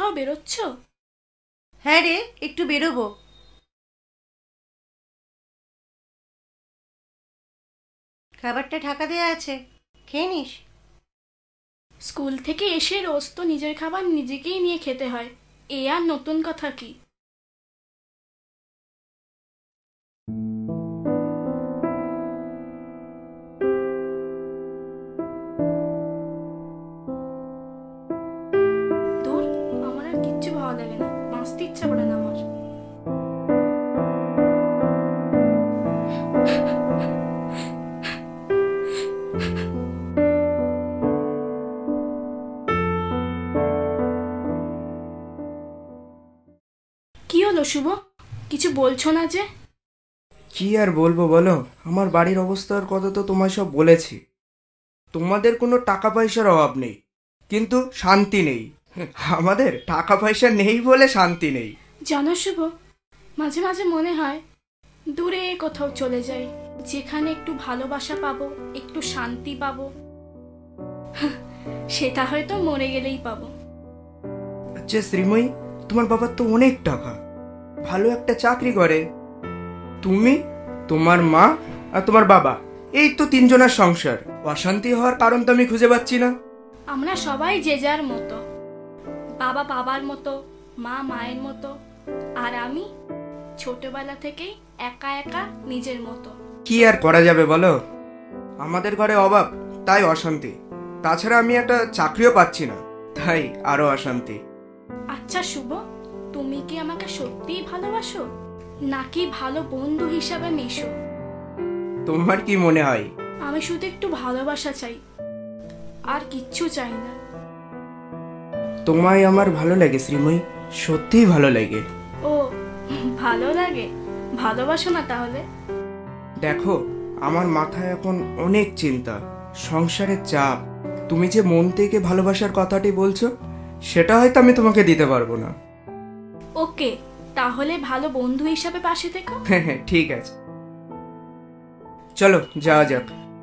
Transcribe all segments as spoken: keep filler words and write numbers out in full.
কোথাও বেরোচ্ছ? হ্যাঁ রে, একটু বেরোবো। খাবারটা ঢাকা দেয়া আছে, খেয়ে নিস। স্কুল থেকে এসে রোজ তো নিজের খাবার নিজেকেই নিয়ে খেতে হয়, এ আর নতুন কথা কি? দূর, আমার আর কিচ্ছু ভালো লাগে না, বাঁচতে ইচ্ছা করে না আমার। কি হলো শুভ, কিছু বলছো না যে? কি আর বলবো বলো, আমার বাড়ির অবস্থার কথা তো তোমায় সব বলেছি। তোমাদের কোনো টাকা পয়সার অভাব নেই, কিন্তু শান্তি নেই। আমাদের টাকা পয়সা নেই বলে শান্তি নেই। জানো শুভ, মাঝে মাঝে মনে হয় দূরে কোথাও চলে যাই, যেখানে একটু ভালোবাসা পাবো, একটু শান্তি পাবো। সেটা হয়তো মরে গেলেই পাবো। আচ্ছা শ্রীময়ী, তোমার বাবার তো অনেক টাকা, ভালো একটা চাকরি করে। তুমি, তোমার মা আর তোমার বাবা, এই তো তিনজনের সংসার। অশান্তি হওয়ার কারণ তো আমি খুঁজে পাচ্ছি না। আমরা সবাই যে যার মতো, বাবা বাবার মতো, মা মায়ের মতো, আর আমি ছোটবেলা থেকেই একা একা নিজের মতো। কি আর করা যাবে বলো, আমাদের ঘরে অভাব, তাই অশান্তি। তাছাড়া আমি একটা চাকরিও পাচ্ছি না, তাই আরো অশান্তি। আচ্ছা শুভ, তুমি কি আমাকে সত্যিই ভালোবাসো, নাকি ভালো বন্ধু হিসাবে মেশো? তোমার কি মনে হয়? আমি শুধু একটু ভালোবাসা চাই, আর কিচ্ছু চাই না। তোমায় আমার ভালো লাগে শ্রীময়ী, সত্যিই ভালো লাগে। ও, ভালো লাগে? ভালোবাসো না তাহলে? দেখো, আমার মাথায় এখন অনেক চিন্তা, সংসারের চাপ। তুমি যে মন থেকে ভালোবাসার কথাটি বলছো, সেটা হয়তো আমি তোমাকে দিতে পারবো না। ওকে, তাহলে ভালো বন্ধু হিসাবে পাশে থেকো। হ্যাঁ হ্যাঁ, ঠিক আছে, চলো যাওয়া যাক।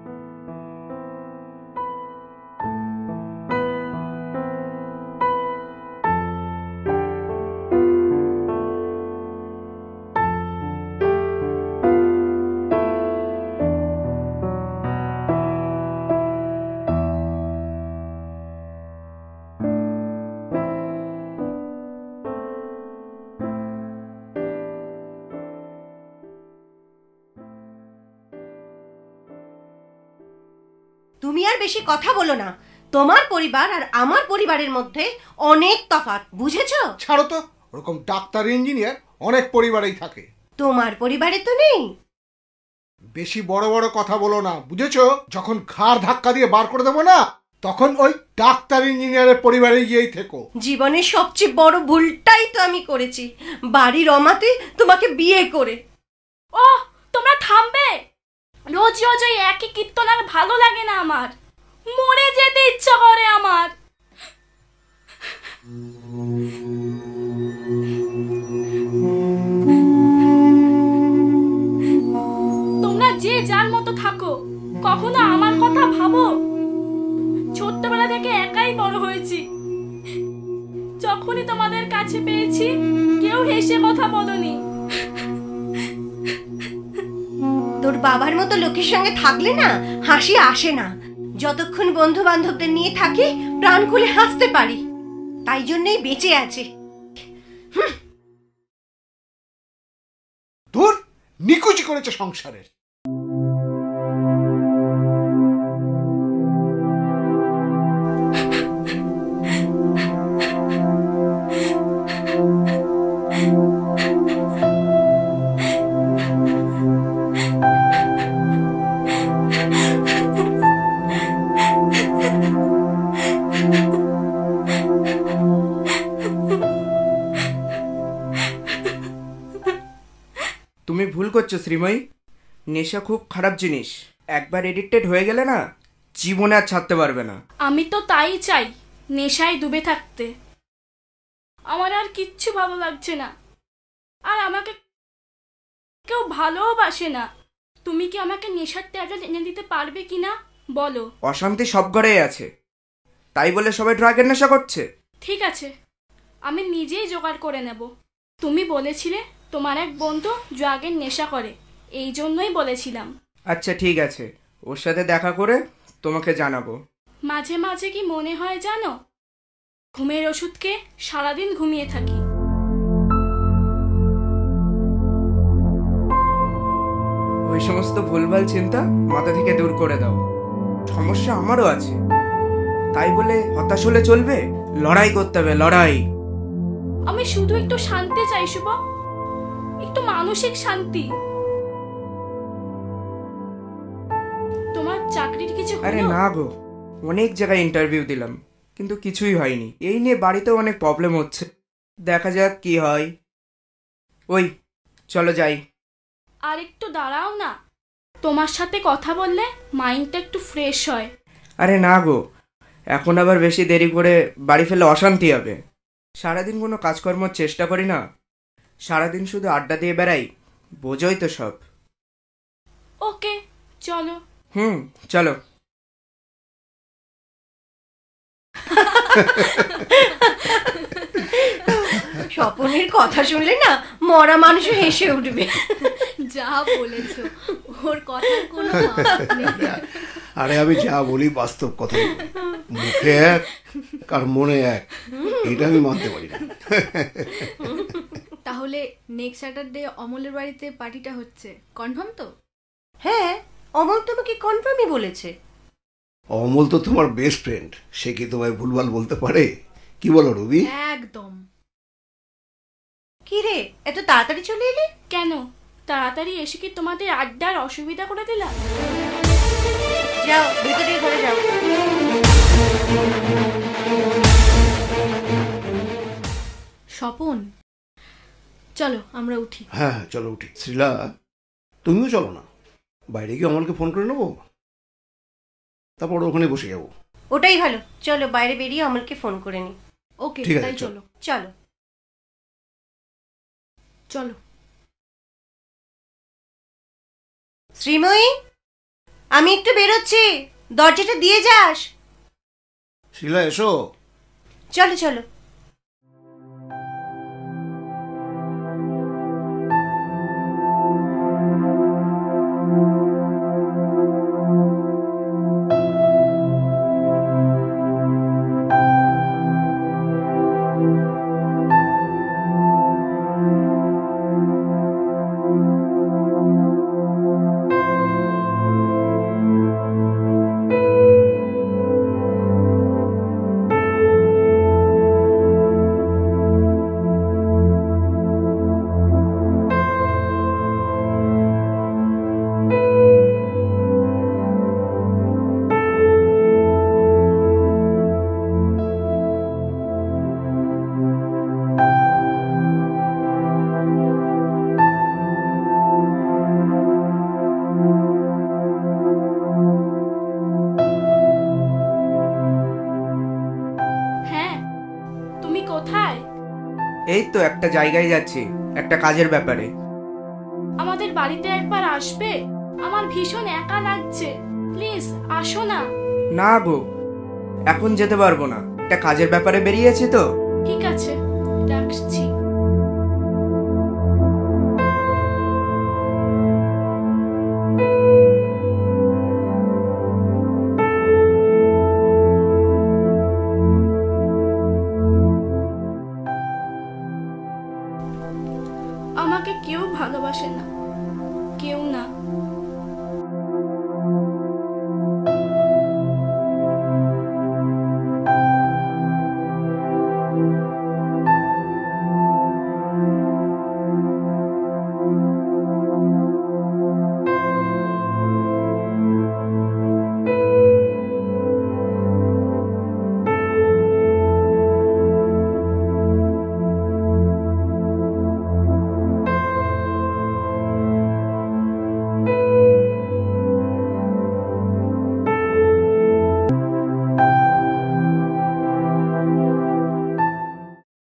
তুমি আর বেশি কথা বলো না। তোমার পরিবার আর আমার পরিবারের মধ্যে অনেক তফাৎ, বুঝেছো? ছাড়ো তো, ওরকম ডাক্তার ইঞ্জিনিয়ার অনেক পরিবারেই থাকে। তোমার পরিবারে তো নেই। বেশি বড় বড় কথা বলো না, বুঝেছো? যখন ঘাড় ধাক্কা দিয়ে বার করে দেবো না, তখন ওই ডাক্তার ইঞ্জিনিয়ারের পরিবারে গিয়েই থেকো। জীবনের সবচেয়ে বড় ভুলটাই তো আমি করেছি, বাড়ির অমাতে তোমাকে বিয়ে করে। ও, তোমরা থামবে? রোজ রোজ ওই একই কীর্তন আর ভালো লাগে না আমার, মরে যেতে ইচ্ছা করে আমার। তোমরা যে যার মতো থাকো, কখনো আমার কথা ভাবো? ছোট্টবেলা থেকে একাই বড় হয়েছি, যখনই তোমাদের কাছে পেয়েছি কেউ হেসে কথা বলোনি। তোর বাবার মতো লোকের সঙ্গে থাকলে না হাসি আসে না। যতক্ষণ বন্ধু বান্ধবদের নিয়ে থাকি প্রাণ খুলে হাসতে পারি, তাই জন্যই বেঁচে আছে। দূর, নিকুচি করেছে সংসারের। তুমি ভুল করছো শ্রীময়ী, নেশা খুব খারাপ জিনিস। একবার এডিক্টেড হয়ে গেলে না, জীবনে আর ছাড়তে পারবে না। আমি তো তাই চাই, নেশায় ডুবে থাকতে। আমার আর কিচ্ছু ভালো লাগছে না, আর আমাকে কেউ ভালোবাসে না। তুমি কি আমাকে নেশার ট্যাবলেট এনে দিতে পারবে কিনা বলো? অশান্তি সব ঘরেই আছে, তাই বলে সবাই ড্রাগের নেশা করছে? ঠিক আছে, আমি নিজেই জোগাড় করে নেব। তুমি বলেছিলে তোমার এক বন্ধু ড্রাগের নেশা করে, এই জন্যই বলেছিলাম। আচ্ছা ঠিক আছে, ওর সাথে দেখা করে তোমাকে জানাবো। মাঝে মাঝে কি মনে হয় জানো, ঘুমের ওষুধকে সারাদিন ঘুমিয়ে থাকি। ওই সমস্ত ভুলভাল চিন্তা মাথা থেকে দূর করে দাও। সমস্যা আমারও আছে, তাই বলে হতাশ হলে চলবে? লড়াই করতে হবে, লড়াই। আমি শুধু একটু শান্তি চাই শুভ, একটু মানসিক শান্তি। তোমার চাকরির কিছু হলো? আরে না গো, অনেক জায়গায় ইন্টারভিউ দিলাম কিন্তু কিছুই হয়নি। এই নিয়ে বাড়িতেও অনেক প্রবলেম হচ্ছে, দেখা যাক কি হয়। ওই চলো যাই। আর একটু দাঁড়াও না, তোমার সাথে কথা বললে মাইন্ডটা একটু ফ্রেশ হয়। আরে না গো, এখন আবার বেশি দেরি করে বাড়ি ফেলে অশান্তি হবে। সারাদিন কোনো কাজকর্মর চেষ্টা করি না, সারাদিন শুধু আড্ডা দিয়ে বেড়াই, বোঝোই তো সব। ওকে চলো। হুম চলো। স্বপনের কথা শুনলে না মরা মানুষও হেসে উঠবে। যা বলেছো, ওর কথার কোনো আরে আমি যা বলি বাস্তব কথা, মুখে এক আর মনে এক, এটা আমি মানতে পারি না। তাহলে নেক্সট স্যাটারডে অমলের বাড়িতে পার্টিটা হচ্ছে, কনফার্ম তো? হ্যাঁ, অমল তোমাকে কনফার্মই বলেছে। অমল তো তোমার বেস্ট ফ্রেন্ড, সে কি তোমায় ভুলভাল বলতে পারে? কি বলো রবি? একদম। কি রে, এত তাড়াতাড়ি চলে এলি কেন? তাড়াতাড়ি এসে কি তোমাদের আড্ডার অসুবিধা করে দিলাম? যাও ভেতরে ঘরে যাও। স্বপন চলো আমরা উঠি। হ্যাঁ হ্যাঁ চলো উঠি। শ্রীলা তুমিও চলো না, বাইরে গিয়ে অমলকে ফোন করে নেবো, তারপর ওখানে বসে যাবো। ওটাই ভালো, চলো বাইরে বেরিয়ে অমলকে ফোন করে নি। ওকে ঠিক আছে, তাই চলো। চলো চলো চলো। শ্রীময়ী, আমি একটু বেরোচ্ছি, দরজাটা দিয়ে যাস। শ্রীলা এসো। চলো চলো। এই তো একটা জায়গায় যাচ্ছি, একটা কাজের ব্যাপারে। আমাদের বাড়িতে একবার আসবে, আমার ভীষণ একা লাগছে, প্লিজ আসো না। না গো, এখন যেতে পারবো না, একটা কাজের ব্যাপারে বেরিয়েছি তো। ঠিক আছে, রাখছি। আমাকে কেউ ভালোবাসে না, কেউ না।